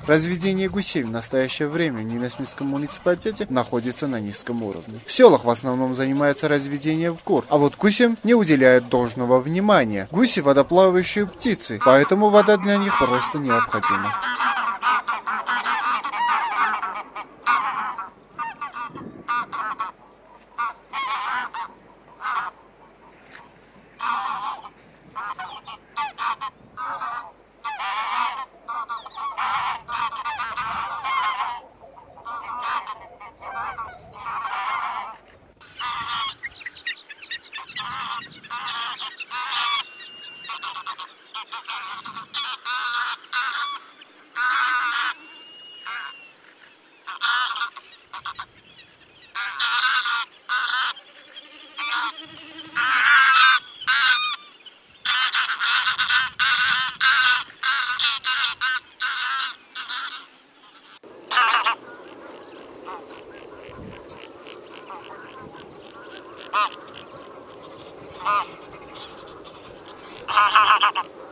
Разведение гусей в настоящее время в Ненасмитском муниципалитете находится на низком уровне. В селах в основном занимается разведением кур, а вот гусям не уделяют должного внимания. Гуси – водоплавающие птицы, поэтому вода для них просто необходима. Ha ha ha ha!